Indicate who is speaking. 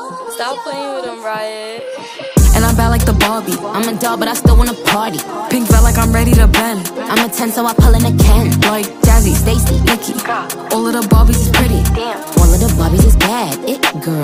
Speaker 1: Stop playing with him, Riot.
Speaker 2: And I'm bad like the Barbie. I'm a doll, but I still wanna party. Pink felt like I'm ready to bend. I'm a 10, so I pull in a Ken. Like Jazzy, Stacy, Nikki. All of the Barbies is pretty.
Speaker 1: Damn.
Speaker 2: All of the Barbies is bad. It girl.